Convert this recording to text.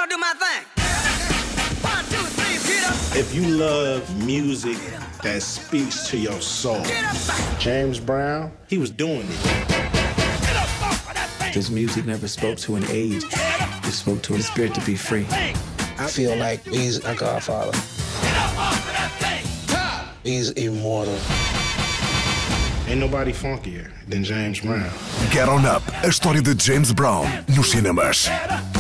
gonna do my thing. 1, 2, 3, get up. If you love music that speaks to your soul, James Brown, he was doing it. This music never spoke to an age. It spoke to a spirit to be free. I feel like he's a godfather. He's immortal. Ain't nobody funkier than James Brown. Get On Up, a história de James Brown nos cinemas.